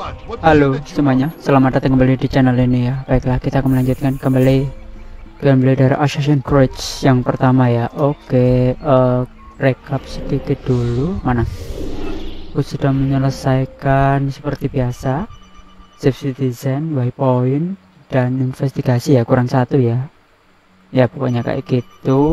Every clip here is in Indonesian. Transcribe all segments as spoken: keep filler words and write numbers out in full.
Halo semuanya, selamat datang kembali di channel ini ya. Baiklah, kita akan melanjutkan kembali gameplay dari Assassin's Creed yang pertama ya. Oke, uh, recap sedikit dulu. Mana? Aku sudah menyelesaikan seperti biasa save citizen, waypoint, dan investigasi ya, kurang satu ya. Ya pokoknya kayak gitu.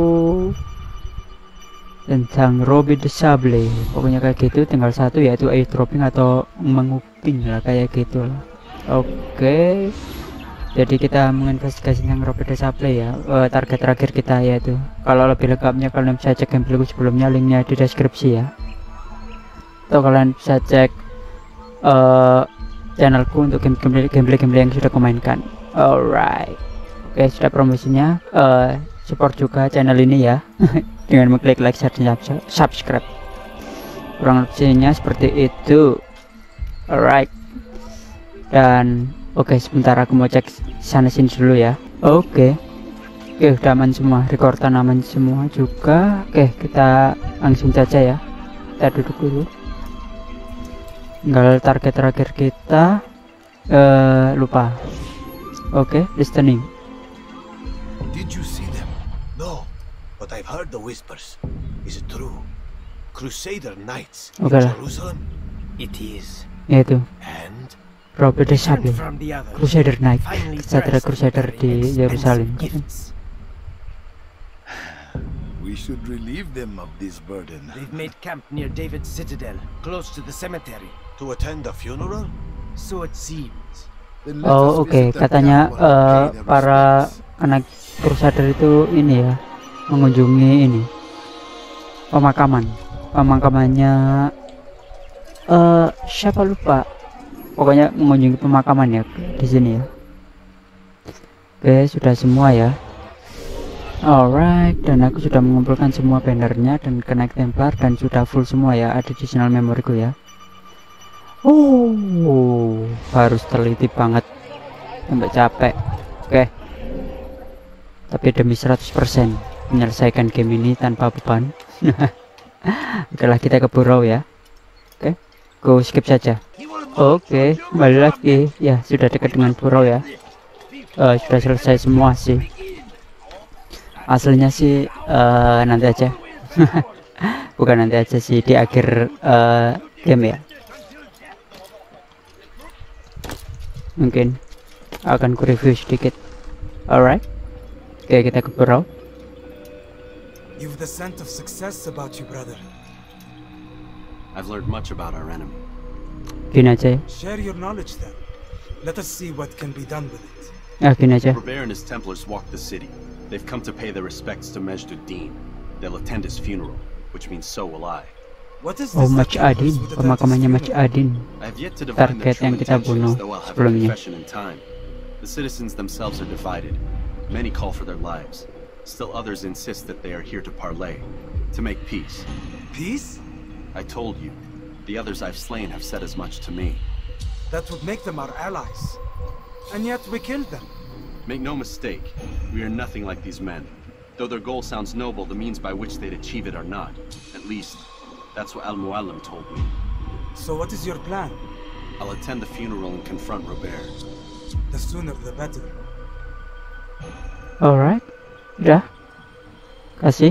Tentang Robbie the Sable, pokoknya kayak gitu, tinggal satu yaitu airdropping atau menguping lah kayak gitu lah. Oke, jadi kita menginvestigasi tentang Robbie the Sable ya. Uh, target terakhir kita yaitu, kalau lebih lengkapnya kalian bisa cek gameplayku sebelumnya, linknya di deskripsi ya, atau kalian bisa cek uh, channelku untuk gameplay gameplay gameplay yang sudah kumainkan. Alright, oke, sudah promosinya. Uh, support juga channel ini ya dengan mengklik like, share, dan subscribe. Kurang lebihnya seperti itu. Alright, dan oke, okay, sebentar aku mau cek sana sini dulu ya. Oke, okay. Oke, okay, udah aman semua, rekordan aman semua juga. Oke, okay, kita langsung saja ya, kita duduk dulu. Tinggal target terakhir kita uh, lupa. Oke, okay, listening. Did you see them? No, but I've heard the whispers. Is it true? Crusader Knights in okay Jerusalem? It is. Ya itu. And Robbie the Sable, Crusader Knight, Satria Crusader di Yerusalem. We should relieve them of this burden. They've made camp near David's citadel, close to the cemetery. To attend the funeral? So it seems. Oh oke, okay. Katanya uh, para anak Crusader itu ini ya, mengunjungi ini pemakaman, pemakamannya uh, siapa lupa, pokoknya mengunjungi pemakaman ya di sini ya. Oke, sudah semua ya. Alright, dan aku sudah mengumpulkan semua bannernya dan Knight Templar dan sudah full semua ya, ada di channel memoriku ya. Oh, harus teliti banget sampai capek. Oke, tapi demi seratus persen menyelesaikan game ini tanpa beban. Udahlah, kita ke Burrow ya. Oke, go skip saja. Oke, kembali lagi ya, sudah dekat dengan Burrow ya. Uh, sudah selesai semua sih. Aslinya sih uh, nanti aja. Bukan nanti aja sih, di akhir uh, game ya. Mungkin akan ku review sedikit. Alright. Oke, kita ke Burrow. You've the scent of success about you, brother. I've learned much about our enemy. Gini aja ya. Share your knowledge then. Let us see what can be done with it. Ya, gini aja. Robert and his Templars walk the city. They've come to pay their respects to Majd-ud-Din. They'll attend his funeral, which means so will I. What is Oh, this Majd-ud-Din, pemakamannya Majd-ud-Din. Target yang kita bunuh sebelumnya. The citizens themselves are divided. Many call for their lives. Still others insist that they are here to parley, to make peace. Peace? I told you. The others I've slain have said as much to me. That would make them our allies. And yet we killed them. Make no mistake, we are nothing like these men. Though their goal sounds noble, the means by which they'd achieve it are not. At least, that's what Al-Mualim told me. So what is your plan? I'll attend the funeral and confront Robert. The sooner the better. Alright, udah. Kasih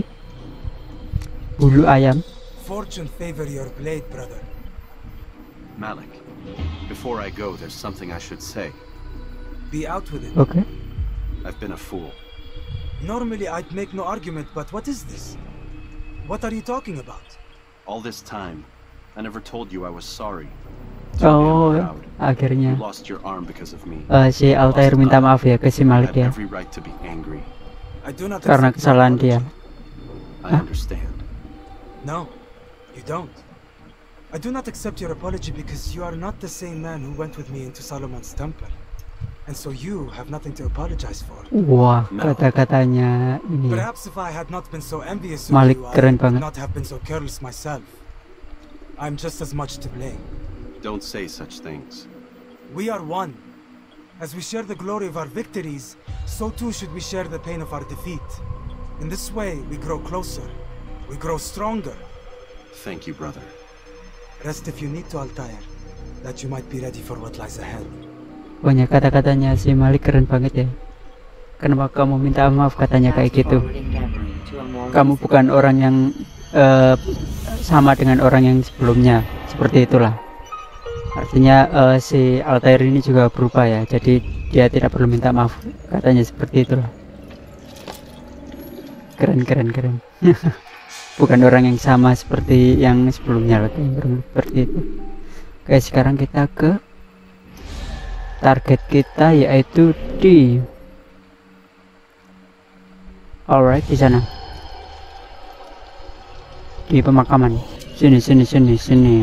bulu ayam. Fortune favor your blade, brother. Malik, before I go, there's something I should say. Be out with it. Okay. I've been a fool. Normally I'd make no argument, but what is this? What are you talking about? All this time, I never told you I was sorry. Oh, akhirnya You lost your arm because of me. uh, si Altair minta maaf ya ke si Malik ya, Every right to be angry. I do not karena accept kesalahan your dia. apology. I understand. No, you don't. I do not accept your apology because you are not the same man who went with me into Solomon's temple. And so you have nothing to apologize for. Wah, kata-katanya ini. Perhaps if I had not been so envious of Malik you, I keren would banget. not have been so careless myself. I'm just as much to blame. Don't say such things. We are one. As we share the glory of our victories, so too should we share the pain of our defeat. In this way, we grow closer. We grow stronger. Thank you, brother. Rest if you need to, Altair. that you might be ready for what lies ahead. Pokoknya kata-katanya si Malik keren banget ya. Kenapa kamu minta maaf, katanya kayak gitu. Kamu bukan orang yang uh, sama dengan orang yang sebelumnya. Seperti itulah. Artinya uh, si Altair ini juga berubah ya. Jadi dia tidak perlu minta maaf. Katanya seperti itulah. Keren keren keren. Bukan orang yang sama seperti yang sebelumnya lagi. Seperti itu. Oke, sekarang kita ke target kita, yaitu di alright di sana, di pemakaman. Sini sini sini sini.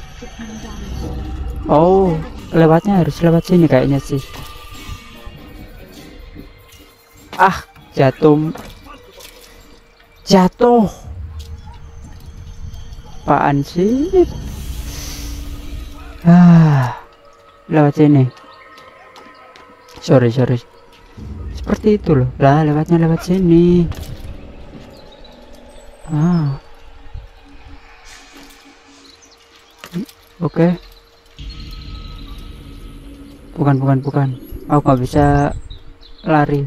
Oh, lewatnya harus lewat sini kayaknya sih. Ah, jatuh jatuh apaan sih? Ah, lewat sini. Sorry sorry, seperti itu loh lah, lewatnya lewat sini. Ah, oke. Okay. Bukan bukan bukan, aku nggak bisa lari.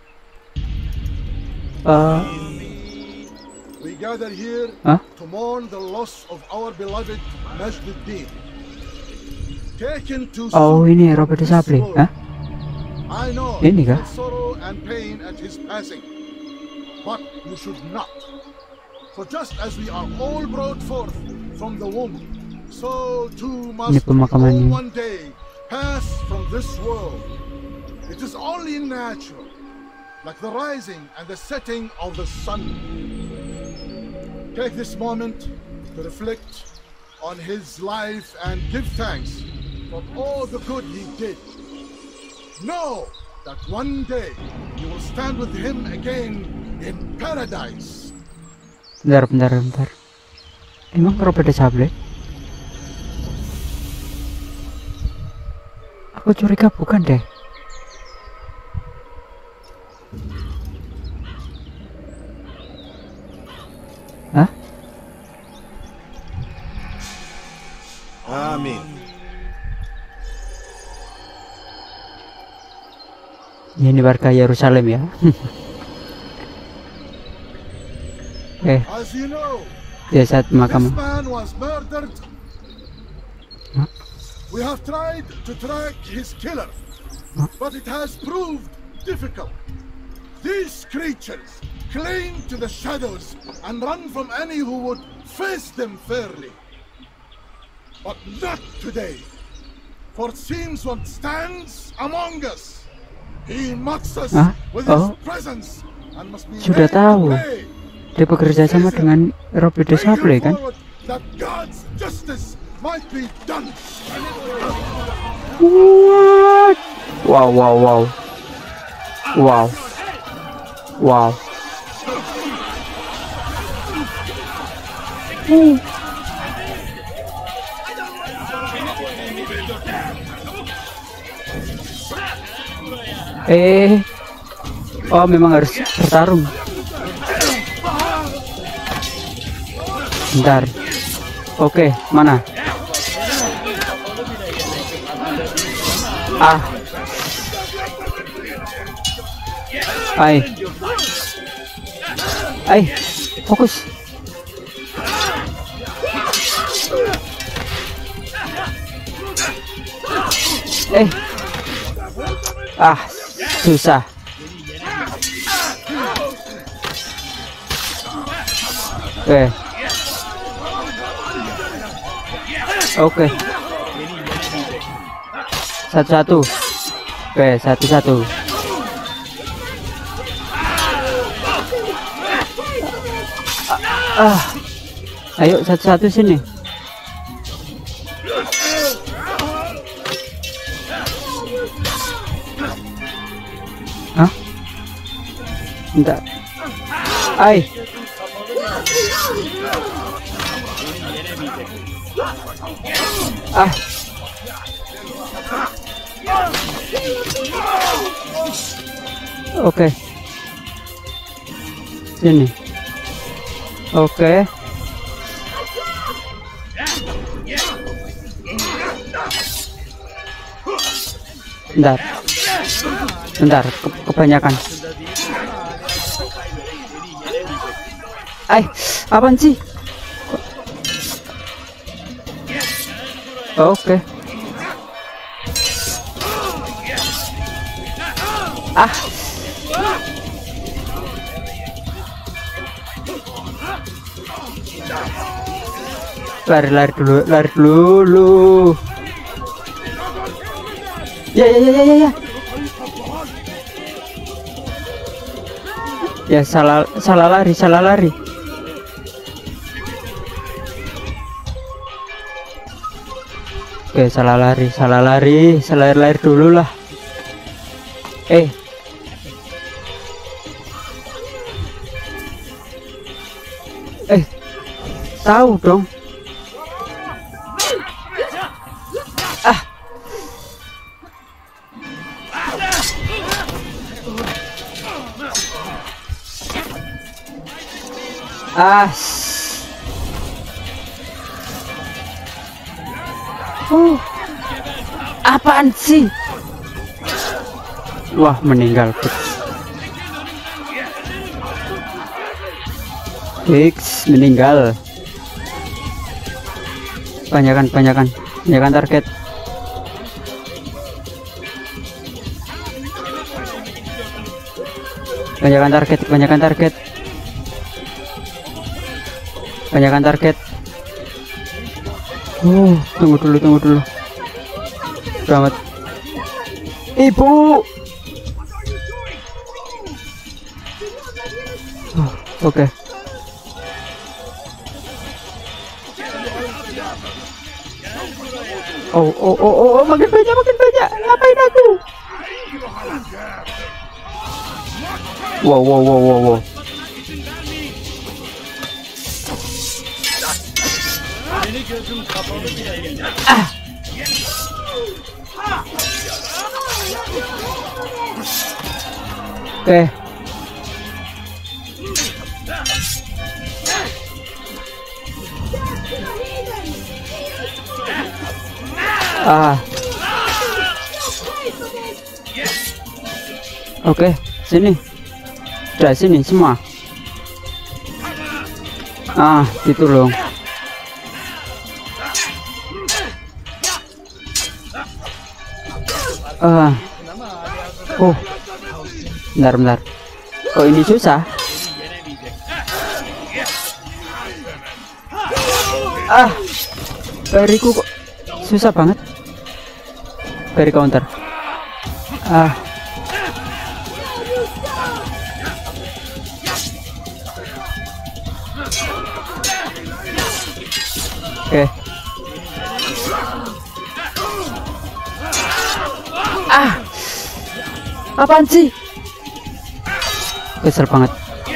Uh, We gather here huh? to mourn the loss of our beloved Majduddin. Taken to Oh, ini Robert Disable. Hah? I know Ini kah? sorrow and pain at his passing, but you should not. For just as we are all brought forth from the womb, so too must Ini we all pemakamannya. one day pass from this world. It is only natural, like the rising and the setting of the sun. Take this moment to reflect on his life and give thanks for all the good he did. Know that one day you will stand with him again in paradise. Bentar, bentar, bentar. Emang Robert Disable? Aku curiga bukan deh. Hah? Amin. Ini warga Yerusalem ya. Eh, As you know, dia saat this makam. man was murdered. Huh? We have tried to track his killer, Huh? but it has proved difficult. These creatures cling to the shadows and run from any who would face them fairly. But not today, for it seems what stands among us. He mocks us Huh? with Oh. his presence and must be Sudah made to tahu. pay. Dia bekerja sama dengan Robert Disable kan? That God's justice might be done. What? Wow, wow, wow. Wow. Wow. Hmm. Eh. Oh, memang harus bertarung. Bentar. Oke, mana? Ah. Ai. Ai, fokus. Eh. Ah, susah. Oke. Oke. Satu-satu. Oke, satu-satu. Ah. Ayo satu-satu sini. Hah? Bentar. Ai. Ah. Oke. Sini. Oke. Bentar. Bentar, ke kebanyakan. Eh, apaan sih? Oke. Okay. Ah. Lari, lari dulu, lari dulu. Ya, ya, ya, ya, ya, ya. Ya, salah, salah lari, salah lari. Oke, salah lari, salah lari, salah lari dulu lah. Eh. Eh. Tahu dong. Ah. Ah. Oh. Apaan sih? Wah, meninggal. Fix meninggal. Banyakan, banyakan, banyakan target. Banyakan target, banyakan target. Banyakan target. Oh, tunggu dulu, tunggu dulu. Selamat. Ibu. Oh, oke. Okay. Oh, oh, oh, oh, oh, makin banyak, makin banyak. Ngapain aku? Wow, wow, wow, wow, wow. Ah. Oke. Okay. Ah. Oke, okay, sini. Udah sini semua. Ah, gitu loh. Ah. Oh. Bentar, bentar. Kok ini susah? Ah. Bariku kok susah banget. Bari counter. Ah. Oke. Okay. Ah. Apaan sih? Kesel banget.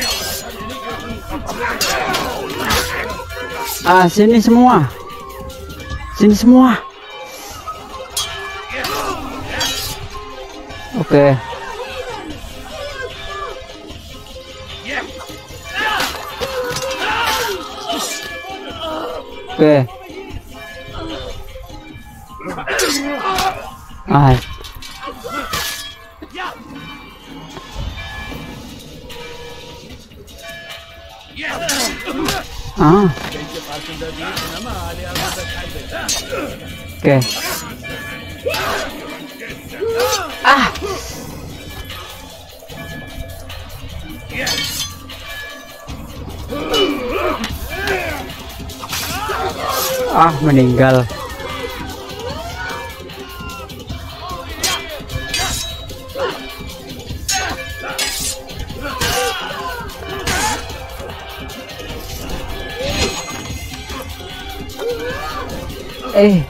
Ah, sini semua. Sini semua. Oke. Okay. Oke. Okay. Ah. Ah. Oke. Okay. Ah. Ah, meninggal. Eh.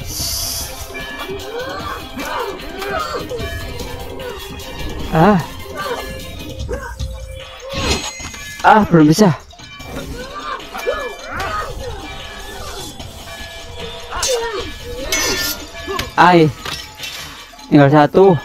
Ah. Ah, belum bisa. Ai. Tinggal satu.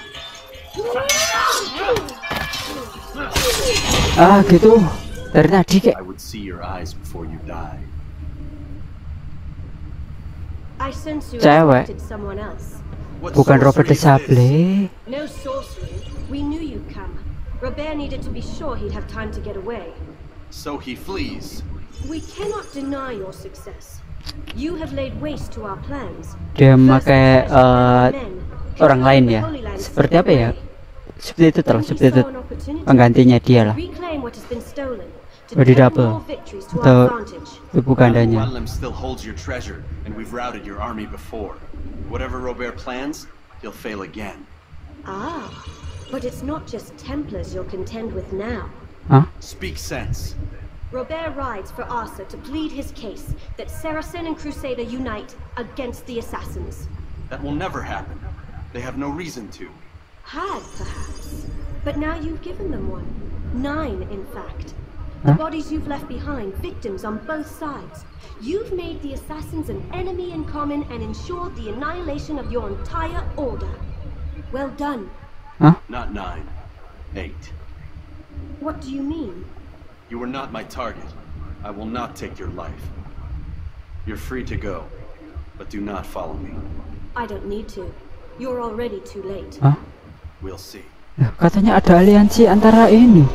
Ah, gitu. Dari tadi kayak. I would see your eyes before you die. I sense you Cewek. expected someone else. What Bukan Robert de sorcery is this? Sable. No sorcery. We knew you'd come. Robert needed to be sure he'd have time to get away. So he flees. We cannot deny your success. You have laid waste to our plans. Dia First memakai impression uh, of the men, orang lain ya. Holy Land Seperti apa ya? away. Seperti itu terus, Then he seperti itu saw an opportunity penggantinya dia lah. to reclaim what has been stolen, to Oh, di turn double. more victories to Atau our advantage. ibu kandanya. Muallim still holds your treasure, and we've routed your army before. Whatever Robert plans, he'll fail again. Ah, but it's not just Templars you'll contend with now. Hah? Speak sense. Robert rides for Arthur to plead his case that Saracen and Crusader unite against the assassins. That will never happen. They have no reason to. Had, perhaps. But now you've given them one. Nine, in fact. The Huh? bodies you've left behind, victims on both sides. You've made the assassins an enemy in common and ensured the annihilation of your entire order. Well done. Not nine. Eight. What do you mean? You were not my target. I will not take your life. You're free to go, but do not follow me. I don't need to. You're already too late. Hah? We'll see. Nah, katanya ada aliansi antara ini.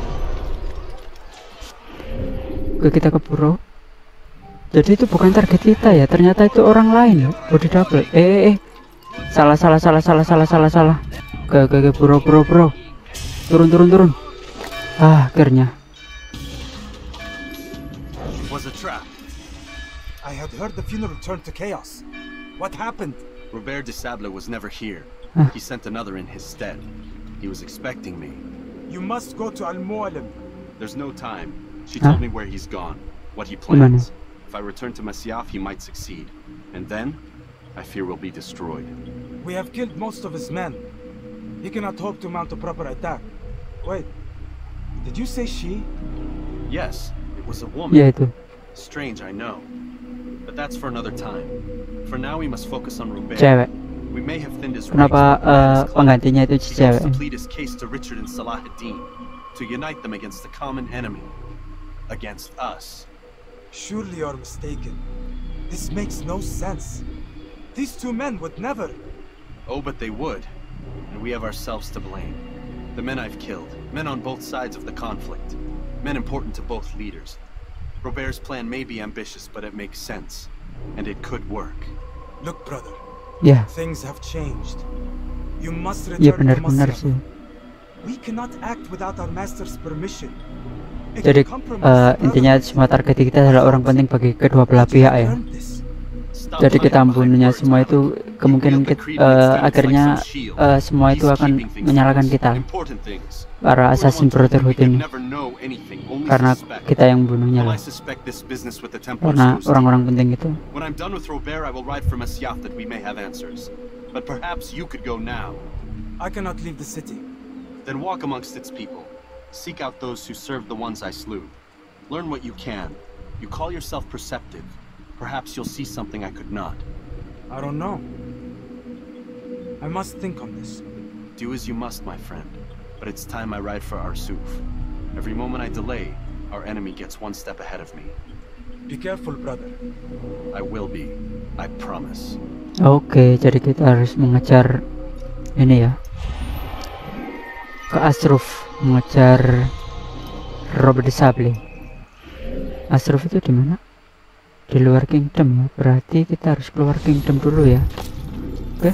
Oke, kita ke pura. Jadi itu bukan target kita ya. Ternyata itu orang lain ya. Body double. Eh, eh, eh. Salah, salah, salah, salah, salah, salah, salah. Oke, oke, oke, bro, bro, bro. Turun, turun, turun. Ah, akhirnya. It was a trap. I had heard the funeral turned to chaos. What happened? Robert de Sable was never here. Huh? He sent another in his stead. He was expecting me. You must go to Al Mualim. There's no time. She Huh? told me where he's gone, what he Gimana? plans. If I return to Masyaf, he might succeed. And then, I fear we'll be destroyed. We have killed most of his men. He cannot hope to mount a proper attack. Wait, did you say she? Yes, it was a woman. Ya itu. Strange, I know. But that's for another time. For now, we must focus on Robert. Cewek. We may have thinned his Kenapa ranks, but uh, his clan. penggantinya itu He hopes cewek? to plead his case to Richard and Salahuddin, to unite them against the common enemy, against us. Surely you're mistaken. This makes no sense. These two men would never. Oh, but they would. And we have ourselves to blame. The men I've killed, men on both sides of the conflict, men important to both leaders. Robert's plan may be ambitious, but it makes sense. And it could work. Look, brother, Ya, things have changed. You must iya return to benar-benar Masyaf. sih. We cannot act without our master's permission. It Jadi will compromise uh, the intinya brotherhood. semua target kita adalah orang penting bagi kedua belah But you pihak have ya. earned this. Stop Jadi kita hiding behind membunuhnya words, semua itu Muhammad. kemungkinan Wield the kita, creed uh, and extend it akhirnya like some shield. uh, semua itu He's akan keeping things menyalahkan close, kita, important things. para We're assassin one to whom we brotherhood can ini, never know anything, only karena suspect. kita yang membunuhnya Well, I lah. suspect this business with the Templars Karena goes deep. orang-orang penting itu. When I'm done with Robert, I will ride for Masyaf that we may have answers. But perhaps you could go now. I cannot leave the city. Then walk amongst its people. Seek out those who served the ones I slew. Learn what you can. You call yourself perceptive. Perhaps you'll see something I could not. I don't know. I must think on this. Do as you must, my friend. But it's time I ride for Arsuf. Every moment I delay, our enemy gets one step ahead of me. Be careful, brother. I will be. I promise. Oke, jadi kita harus mengejar ini ya, ke Asruf, mengejar Robert de Sable. Asruf itu di mana? Di luar kingdom ya. Berarti kita harus keluar kingdom dulu ya. Oke.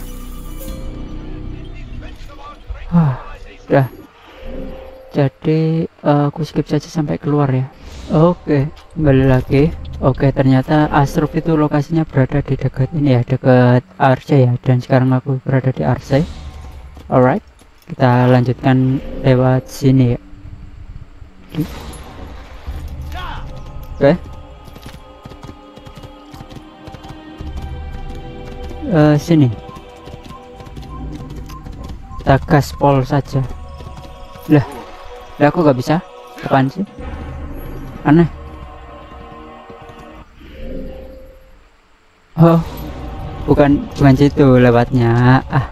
Ah, udah. Jadi uh, aku skip saja sampai keluar ya. Oke, kembali lagi. Oke, ternyata Asruf itu lokasinya berada di dekat ini ya, dekat Arce ya. Dan sekarang aku berada di Arce. Alright, kita lanjutkan lewat sini ya. Oke. Uh, sini. Kita gaspol saja. Lah, lah aku gak bisa. Apaan sih? Aneh. Oh, bukan bukan situ lewatnya. Ah.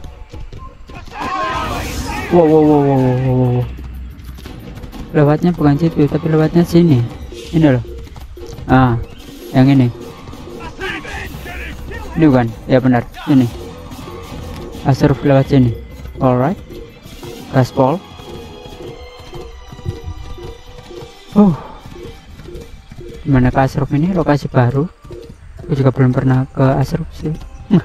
Wow, wow, wow, wow, wow, wow. Lewatnya bukan situ, tapi lewatnya sini. Ini loh. Ah, yang ini. Ini bukan? Ya benar, ini. Asruf lewat sini. Alright. Gaspol. Oh. Gimana ke Asruf ini? Lokasi baru. Aku juga belum pernah ke Asruf sih.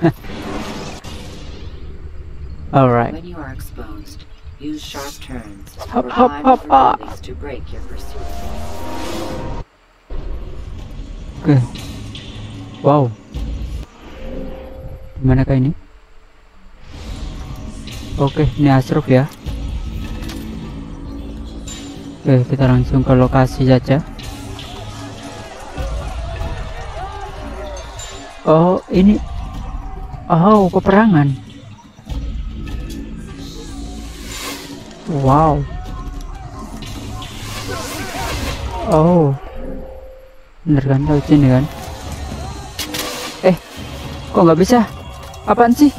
Alright. When you are exposed, use sharp turns. Hop, hop, hop, hop. To break your pursuit. Oke. Okay. Wow. Gimana kah ini? Oke, okay, ini Asruf ya. Oke, okay, kita langsung ke lokasi saja. Oh, ini. Oh, peperangan. Wow. Oh. Bener kan, lewat sini kan? Eh, kok nggak bisa? Apaan sih?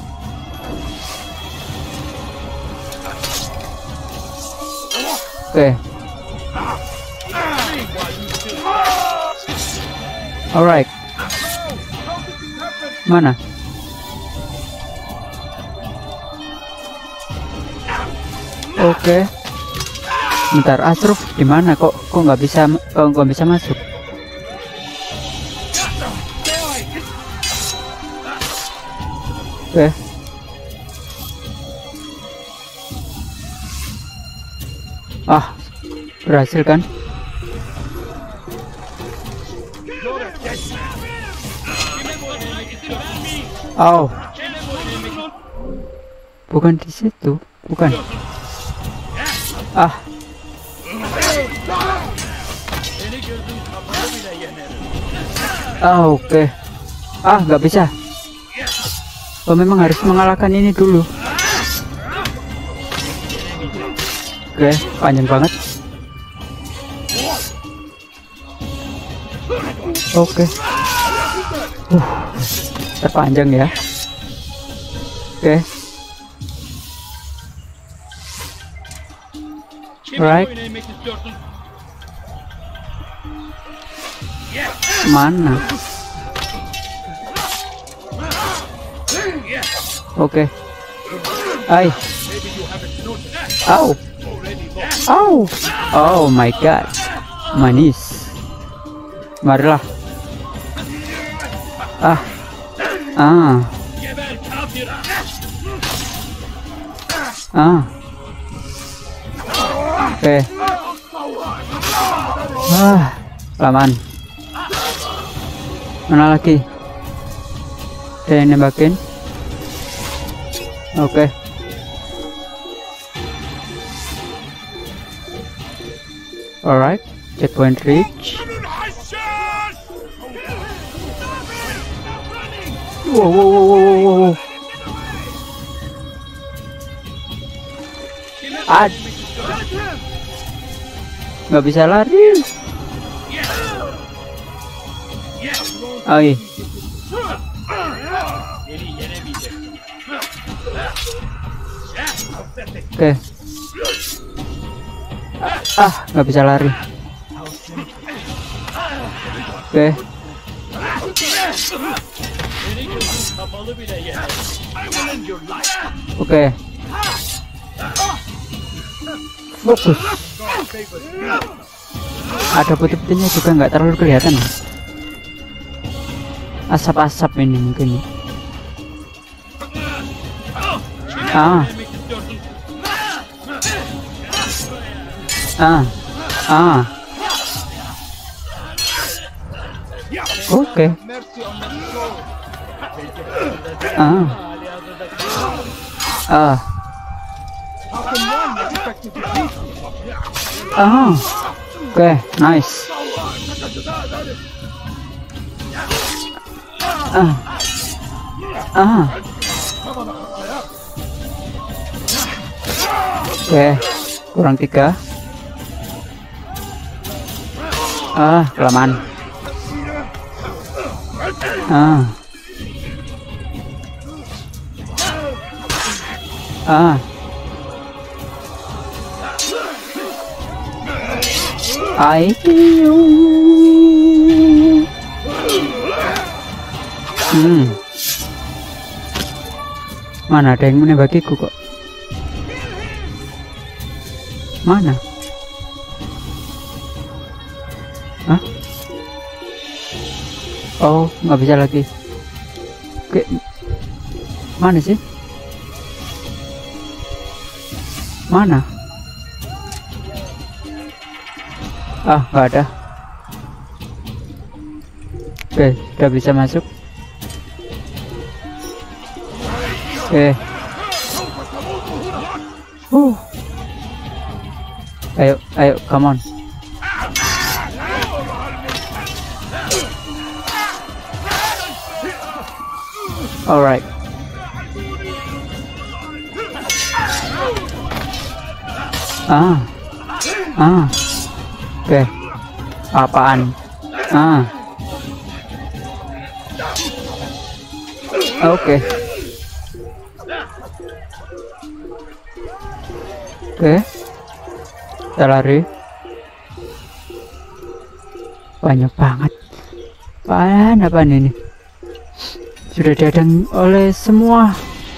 Oke. Okay. Alright. Mana? Oke. Okay. Bentar, Asruf di mana? Kok kok nggak bisa kok nggak bisa masuk? Oke. Okay. Ah, berhasil kan? Oh, bukan di situ, bukan. Ah. Ah, oke. Okay. Ah, nggak bisa. Oh, memang harus mengalahkan ini dulu. Oke, okay, panjang banget. Oke. Okay. Uh, terpanjang ya. Oke. Okay. Right. Mana? Oke. Okay. Ay. Au. Au. Oh my god. Manis. Marilah. Ah. Ah. Ah. Oke. Okay. Ah, laman. Mana lagi? Saya nembakin. Oke. Okay. Alright, checkpoint reach. Wow, wow, wow, wow, wow. Ad. Nggak bisa lari. Oh, iya. Oke. Okay. Ah, nggak bisa lari. Oke. Okay. Oke. Okay. Fokus. Ada putih-putihnya juga nggak terlalu kelihatan. Asap-asap ini mungkin. Ah. Ah. Ah. Oke. Okay. Ah. Ah. Ah. Oke, okay, nice. Ah. Ah. Oke, okay, kurang tiga. Ah, kelamaan. Ah. Ah. Ayo. Hmm. Mana ada yang menembakiku kok? Mana? Hah? Oh, nggak bisa lagi. Oke, mana sih? Mana? Ah, nggak ada. Oke, sudah bisa masuk. Oke. Uh. Ayo, ayo, come on. Alright. Ah. Ah. Oke. Apaan? Ah. Oke. Oke. Kita lari. Banyak banget. Apaan apaan ini? Sudah diadang oleh semua.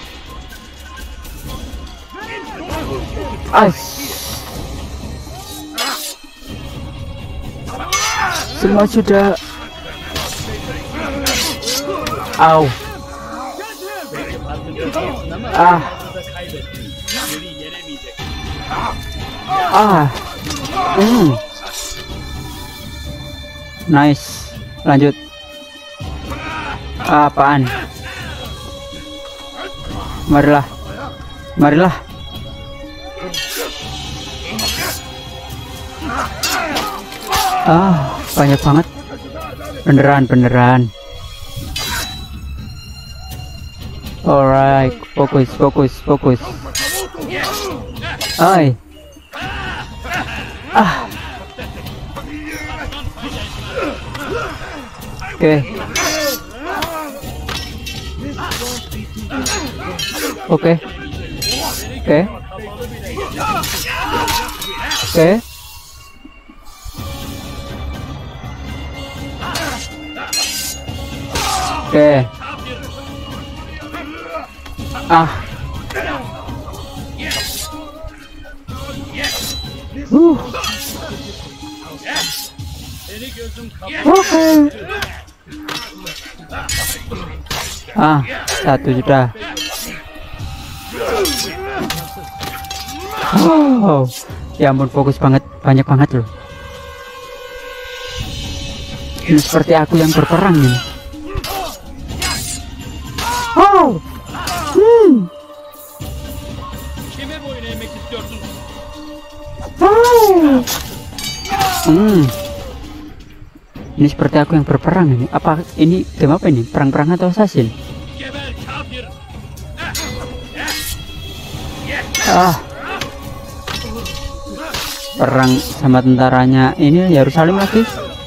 As. Semua sudah. Au. Ah. Ah. Hmm. Nice. Lanjut. Apaan? Marilah. Marilah. Ah, banyak banget. Beneran, beneran. Alright, fokus, fokus, fokus. Ay. Ah. Oke. Oke. Oke. Oke. Oke. Ah. Uh. Oke. Ah, satu sudah. Oh, ya ampun, fokus banget, banyak banget loh. Ini seperti aku yang berperang ini. Oh, hmm. Oh. Hmm. Ini seperti aku yang berperang ini. Apa ini game apa ini? Perang-perang atau assassin? Ah. Perang sama tentaranya ini Yerusalem lagi.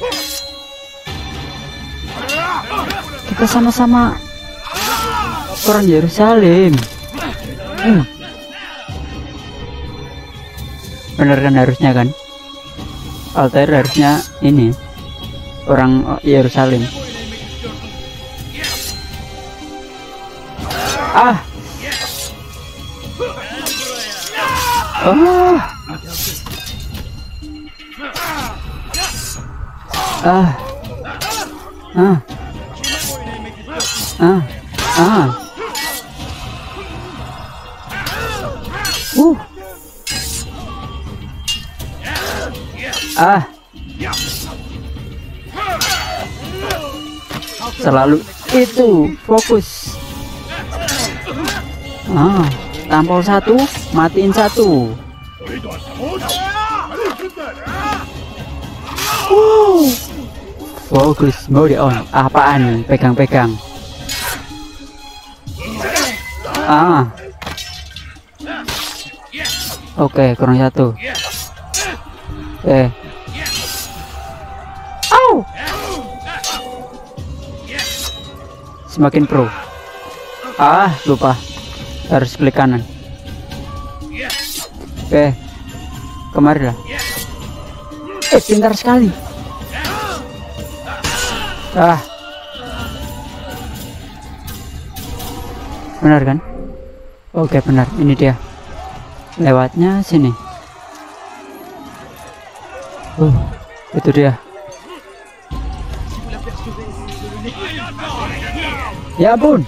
Kita sama-sama orang Yerusalem. Hmm. Bener kan harusnya kan? Altair harusnya ini orang Yerusalem. Ah. Oh. Ah. Ah. Ah. Ah. Uh. Ah. Selalu itu fokus. Ah, tampol satu, matiin satu. Uh. Fokus mode on. Apaan? Pegang-pegang. Ah. Oke, okay, kurang satu. Eh. Au. Semakin pro. Ah, lupa. Harus klik kanan. Oke. Okay. Kemari lah. Eh, pintar sekali. Ah. Benar kan? Oke, benar, ini dia. Lewatnya sini. Uh, itu dia. Ya ampun.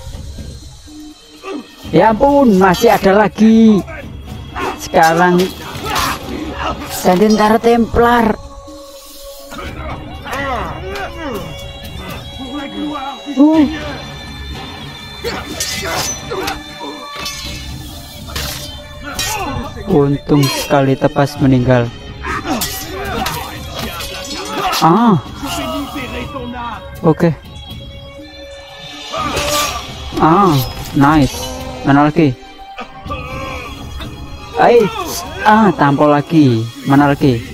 Ya ampun, masih ada lagi. Sekarang tentara Templar. Uh. Untung sekali Tepas meninggal. Ah, oke. Okay. Ah, nice. Mana lagi? Ait. Ah, tampol lagi. Mana lagi?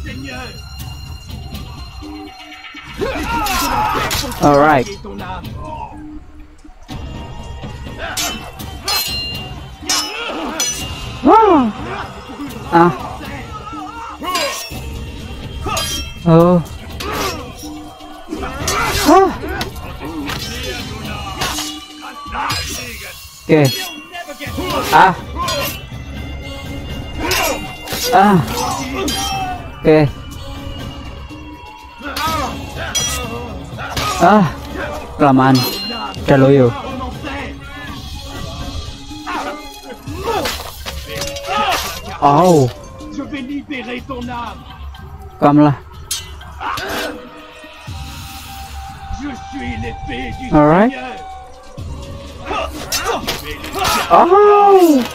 Alright. Wah. Ah. Oh. Ah. Oke. Okay. Ah. Ah. Oke. Okay. Ah. Kelamaan. Udah loyo. Oh. Kamulah. Alright. Oh.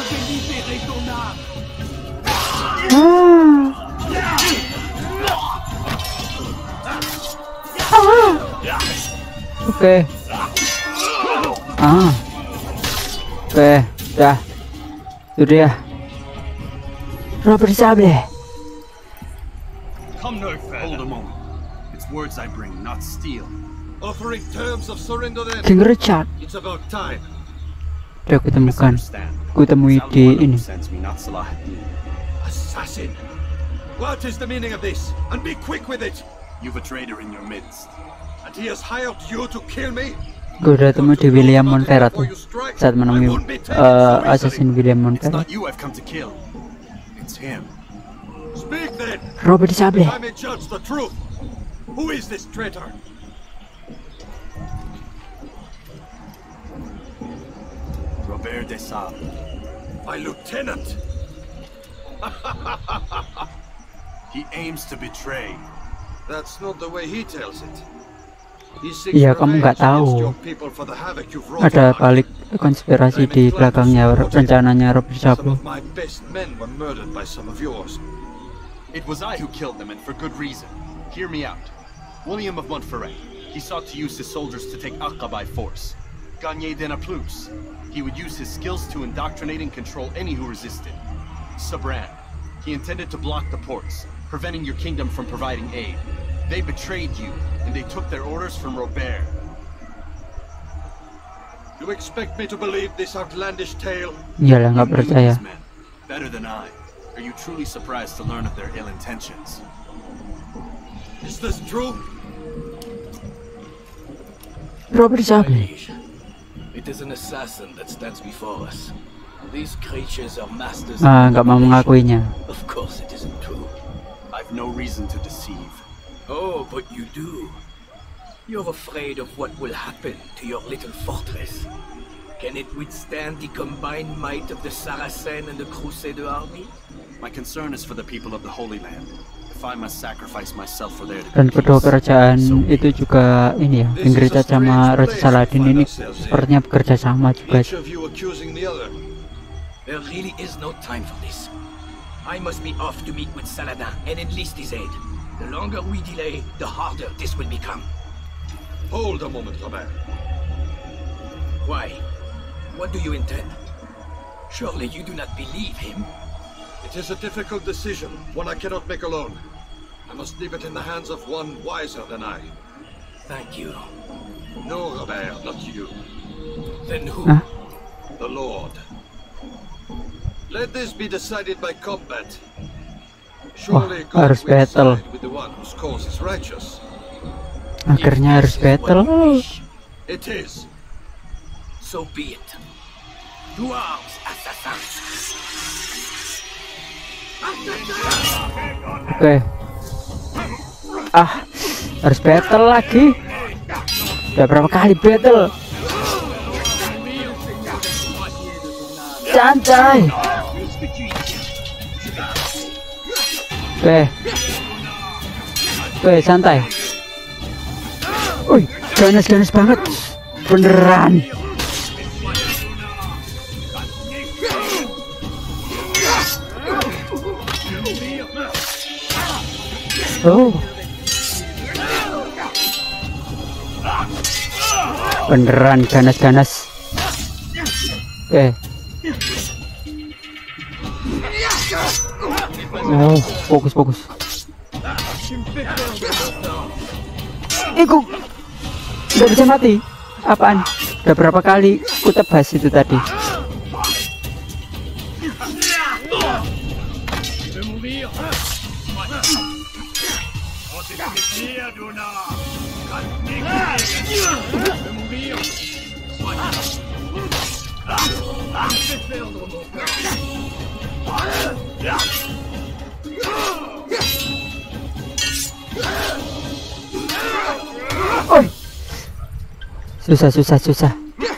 Ah. Ah. Oke. Okay. Ah. Oke, okay. Dah. Itu dia. Robert Sable. Come no further. Hold a moment. It's words I bring, not steel. Offering terms of surrender then. King Richard. It's about time. Udah kutemukan. Kutemui di ini. Assassin. What is the meaning of this? And be quick with it. You've a traitor in your midst. And he has hired you to kill me? Gue udah temu di William Montferrat tuh, saat menemui uh, assassin William Montferrat. Robert Sable. Who is this traitor? Robert de Sable. My lieutenant. He aims to betray. That's not the way he tells it. Iya, kamu nggak tahu ada balik konspirasi di belakangnya rencananya Robert Sable. It was I who killed them, and for good reason. Hear me out. William of Montferrat. He sought to use his soldiers to take Acre by force. Gagner de Naplouse. He would use his skills to indoctrinate and control any who resisted. Sabran. He intended to block the ports, preventing your kingdom from providing aid. They betrayed you, and they took their orders from Robert. You expect me to believe this outlandish tale? Iyalah, nggak percaya. Better than I. Are you truly surprised to learn of their ill intentions? Is this true? Robert Sable. It is an assassin that stands before us. These creatures are masters. Ah, nggak mau mengakuinya. Of course it isn't true. I've no reason to deceive. Oh, but you do. You're afraid of what will happen to your little fortress. Can it withstand the combined might of the Saracen and the Crusader army? My concern is for the people of the Holy Land. If I must sacrifice myself for their Dan kedua kerajaan itu juga ini ya, King Richard sama Raja Saladin ini sepertinya bekerja sama juga. There really is no time for this. I must be off to meet with Saladin and enlist his aid. The longer we delay, the harder this will become. Hold a moment, Robert. Why? What do you intend? Surely you do not believe him? It is a difficult decision, one I cannot make alone. I must leave it in the hands of one wiser than I. Thank you. No, Robert, not you. Then who? Huh? The Lord. Let this be decided by combat. Surely God harus will battle. side with the one whose cause is righteous. Akhirnya harus battle. It is. So be it. To arms, assassin. Oke. Ah, harus battle lagi. Udah berapa kali battle? Santai. Oke. Oke, santai. Wih, ganas-ganas banget. Beneran. Oh. Beneran ganas-ganas. Oke. Oh, fokus fokus. Iku nggak bisa mati. Apaan? Udah berapa kali ku tebas itu tadi. Oh. Susah susah susah.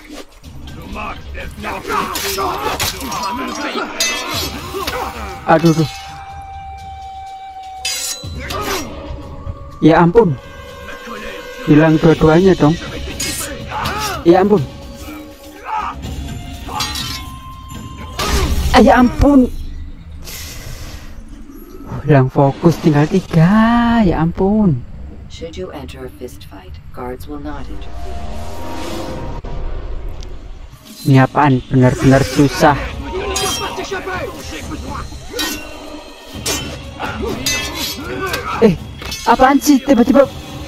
Aduh, aduh. Ya ampun. Hilang dua-duanya dong. Ya ampun. Ah, ya ampun. Hilang fokus, tinggal tiga. Ya ampun. Should you enter a fist fight, guards will not interfere. Ini apaan? Benar-benar susah. Eh, apaan sih tiba-tiba?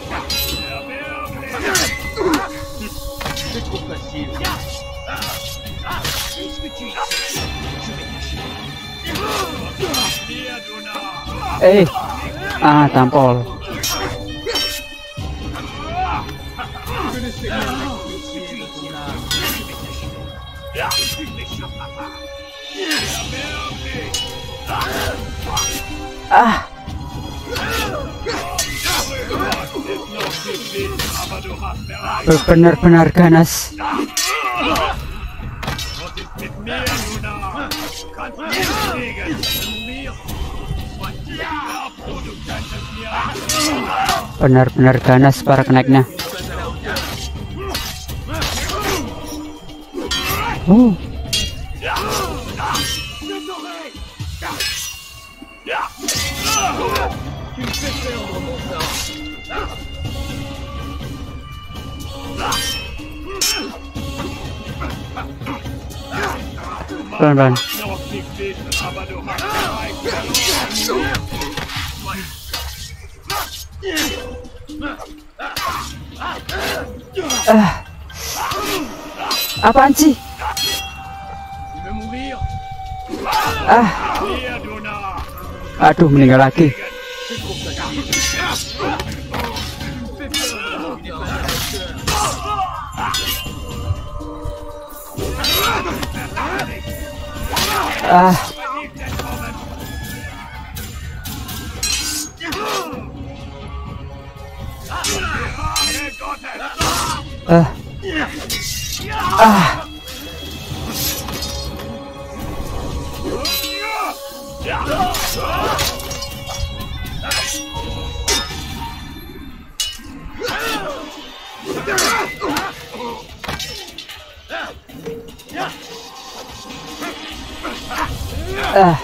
Eh, ah, tampol. Ah. Benar-benar ganas. Benar-benar ganas para kenaiknya. Oh. Pelan-pelan. Ah. Apaan sih? Ah. Aduh, meninggal lagi. Ah. Ah. Ah. Ah.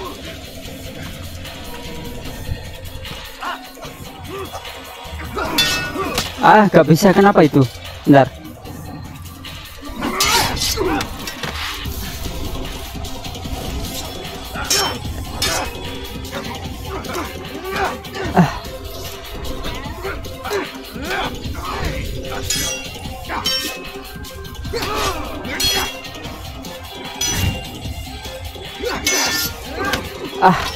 Ah, gak bisa, kenapa itu? Bentar. Ah. Ah.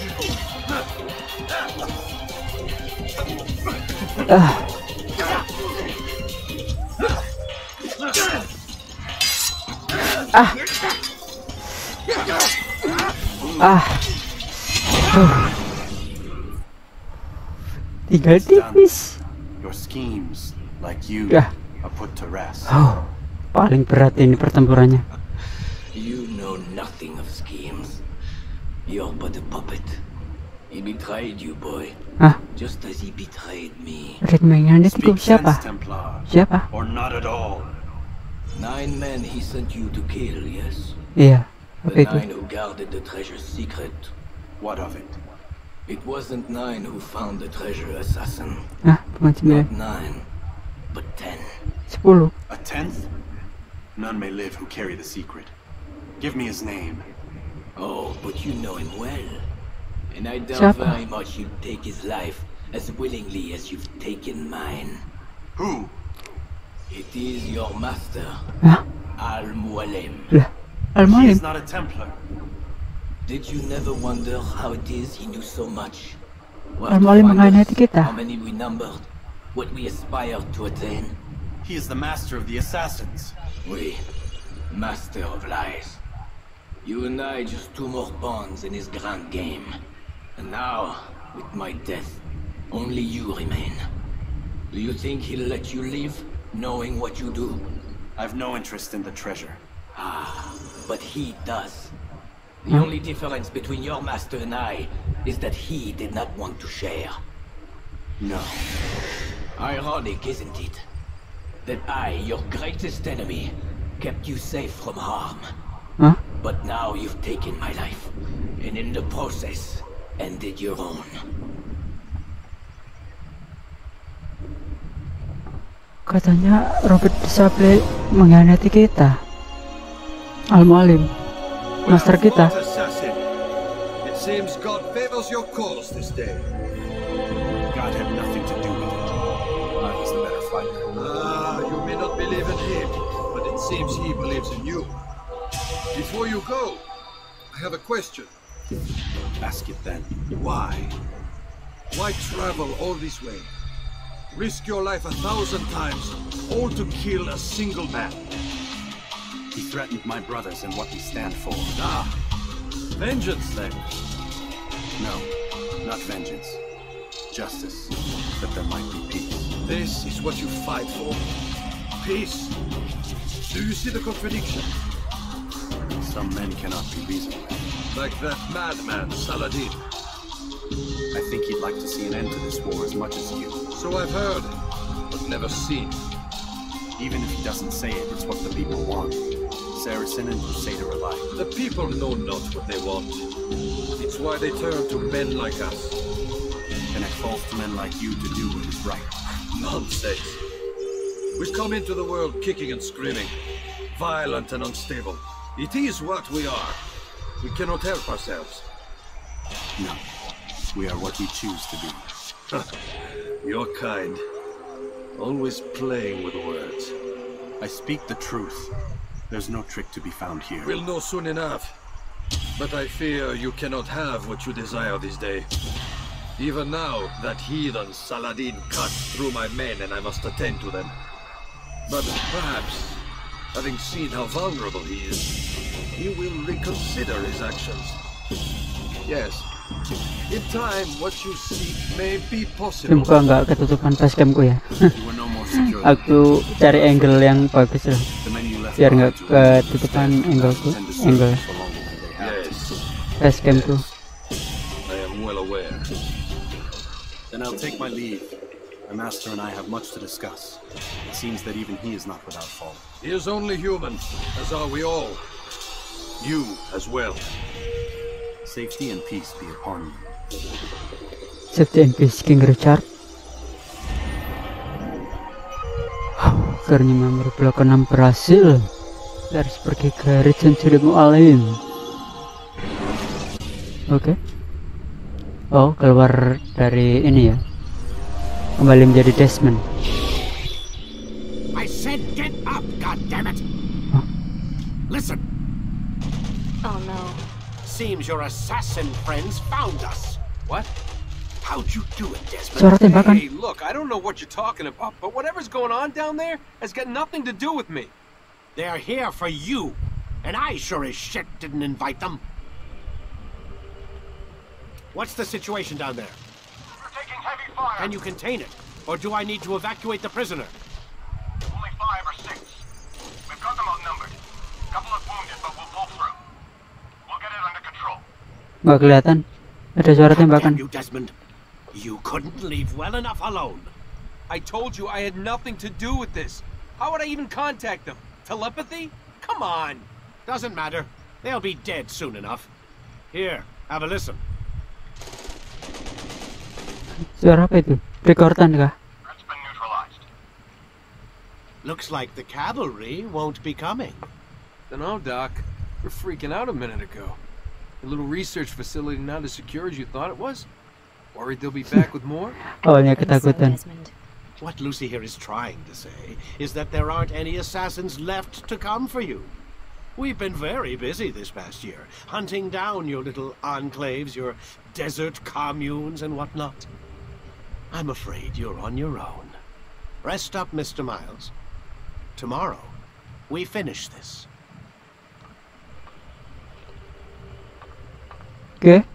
Ah. Ah. Ah. Uh. Tinggal tipis. Your schemes, like you, Yeah. are put to rest. Oh, paling berat ini pertempurannya. You know nothing of schemes. You're but a puppet. He betrayed you, boy. Ah, Just as he betrayed me. Red Menganda itu Speak siapa? sense, Templar. Siapa? Or not at all. Nine men he sent you to kill, yes? Iya, apa The itu? nine who guarded the treasure's secret. What of it? It wasn't nine who found the treasure, assassin. Ah, bukan sembilan, Not nine, but ten. sepuluh. A tenth? None may live who carry the secret. Give me his name. Oh, but you know him well. And I doubt Siapa? very much you'd take his life as willingly as you've taken mine. Who? It is your master, Hah? Al-Mualim. Lah, He Al-Mualim. is not a Templar. Did you never wonder how it is he knew so much? Where to Al-Mualim find mengkhianati us, kita. how many we numbered, what we aspired to attain? He is the master of the assassins. We, master of lies. You and I just two more pawns in his grand game. And now, with my death, only you remain. Do you think he'll let you live, knowing what you do? I've no interest in the treasure. Ah, but he does. The only difference between your master and I is that he did not want to share. No. Ironic, isn't it? That I, your greatest enemy, kept you safe from harm. Hah? But now you've taken my life, and in the process, ended your own. Katanya Robert Disable mengkhianati kita. Al-Mualim, master kita. Assassin. It seems God favors your cause this day. God had nothing to do with it. Uh, he's the better fighter. Ah, you may not believe in him, but it seems he believes in you. Before you go, I have a question. Ask it then. Why? Why travel all this way? Risk your life a thousand times, all to kill a single man. He threatened my brothers and what we stand for. Ah, vengeance then. No, not vengeance. Justice, that there might be peace. This is what you fight for? Peace. Do you see the contradiction? Some men cannot be reasoned with. Like that madman, Saladin. I think he'd like to see an end to this war as much as you. So I've heard, but never seen. Even if he doesn't say it, it's what the people want. Saracen and Crusader alike. The people know not what they want. It's why they turn to men like us. And it falls to men like you to do what is right. Nonsense. We've come into the world kicking and screaming, violent and unstable. It is what we are. We cannot help ourselves. No, we are what we choose to be. Your kind. Always playing with words. I speak the truth. There's no trick to be found here. We'll know soon enough. But I fear you cannot have what you desire this day. Even now, that heathen Saladin cuts through my men and I must attend to them. But perhaps, having seen how vulnerable he is, he will reconsider his actions. Yes, in time, what you seek may be possible. Semoga nggak ketutupan facecamku ya. You were no more secure. Aku cari angle yang bagus lah, The men you left biar nggak behind to ketutupan understand angleku, and deserve angle for longer than they have. Yes, facecamku. I am well aware. Then I'll take my leave. My master and I have much to discuss. It seems that even he is not without fault. He is only human, as are we all. You as well. Safety and peace be upon you. Safety and peace, King Richard. Akhirnya member blok enam berhasil. Kita harus pergi ke Region Al-Mualim. Oke. Okay. Oh, keluar dari ini ya. Kembali menjadi Desmond. I said get up, goddammit! Huh? Listen. Oh no. Seems your assassin friends found us. What? How'd you do it, Desmond? Suara tembakan. Hey, look, I don't know what you're talking about, but whatever's going on down there has got nothing to do with me. They're here for you. And I sure as shit didn't invite them. What's the situation down there? We're taking heavy fire. Can you contain it? Or do I need to evacuate the prisoner? Only five or six. We've got them outnumbered. Couple of wounded, but we'll pull through. We'll get it under control. Nggak kelihatan. Ada suara tembakan. You, Desmond. You couldn't leave well enough alone. I told you I had nothing to do with this. How would I even contact them? Telepathy? Come on. Doesn't matter. They'll be dead soon enough. Here, have a listen. Suara apa itu? Rekordan kah? That's been neutralized. Looks like the cavalry won't be coming. Dunno, Doc. We're freaking out a minute ago. The little research facility not as secure as you thought it was? Worried they'll be back with more? Awalnya ketakutan. What Lucy here is trying to say is that there aren't any assassins left to come for you. We've been very busy this past year, hunting down your little enclaves, your desert communes and whatnot. I'm afraid you're on your own. Rest up, Mister Miles. Tomorrow, we finish this. Oke. Okay.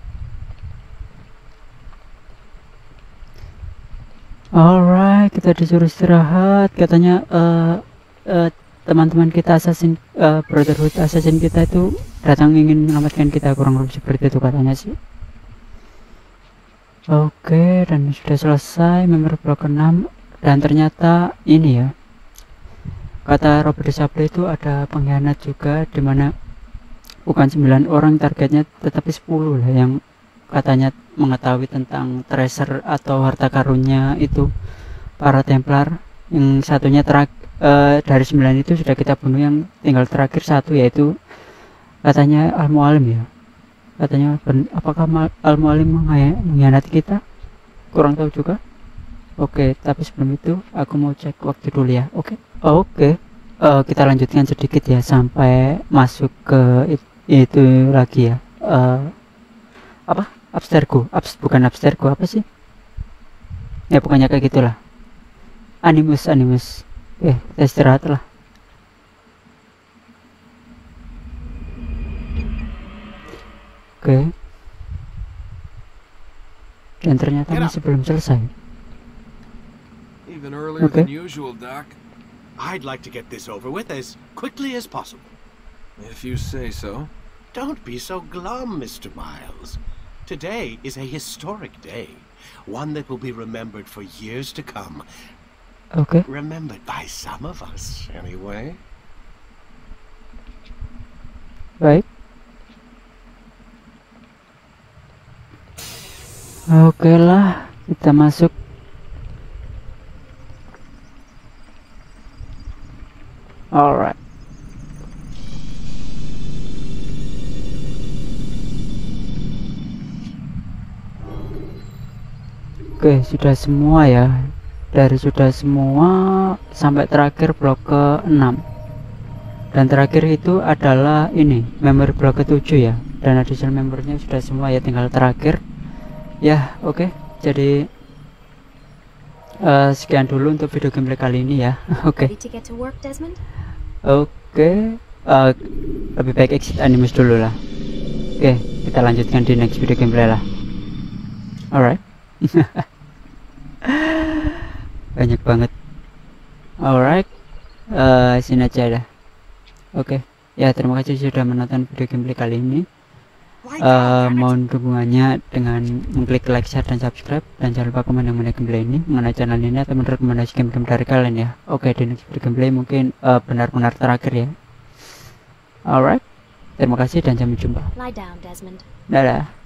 Alright, kita disuruh istirahat. Katanya uh, uh, teman-teman kita assassin uh, Brotherhood assassin kita itu datang ingin menyelamatkan kita, kurang lebih seperti itu katanya sih. Oke, okay, dan sudah selesai member blok enam. Dan ternyata ini ya, kata Robert Disable itu ada pengkhianat juga, dimana bukan sembilan orang targetnya tetapi sepuluh lah yang katanya mengetahui tentang treasure atau harta karunnya itu para Templar. Yang satunya terak, uh, dari sembilan itu sudah kita bunuh, yang tinggal terakhir satu yaitu katanya Al-Mualim ya. Katanya apakah Al-Mualim mengkhianati kita? Kurang tahu juga. Oke, okay, tapi sebelum itu aku mau cek waktu dulu ya. Oke. Okay. Oke. Okay. Uh, kita lanjutkan sedikit ya sampai masuk ke it, itu lagi ya. Uh, apa? Abstergo, Abs bukan Abstergo, apa sih? Ya pokoknya kayak gitulah. Animus, Animus. Oke, kita istirahat lah. Oke. Dan ternyata masih belum selesai. Even earlier okay. than usual, Doc. I'd like to get this over with as quickly as possible. If you say so. Don't be so glum, Mister Miles. Today is a historic day, one that will be remembered for years to come. Okay. Remembered by some of us, anyway. Baik. Oke lah, kita masuk. Alright. Oke, sudah semua ya. Dari sudah semua sampai terakhir blok ke enam. Dan terakhir itu adalah ini, memory blok ke tujuh ya. Dan additional membernya sudah semua ya, tinggal terakhir. Ya, oke. Okay. Jadi uh, sekian dulu untuk video gameplay kali ini ya. Oke. Okay. Oke, okay. uh, lebih baik exit Animus dulu lah. Oke, okay, kita lanjutkan di next video gameplay lah. Alright. Banyak banget. Alright, uh, sini aja dah. Oke, okay. Ya terima kasih sudah menonton video gameplay kali ini. Uh, mohon dukungannya dengan mengklik like, share, dan subscribe, dan jangan lupa komen yang mengenai gameplay ini, mengenai channel ini, atau merekomendasi game-game dari kalian ya. Oke, okay, di next video gameplay mungkin benar-benar uh, terakhir ya. Alright, terima kasih dan sampai jumpa. Lie down, Desmond. Dadah.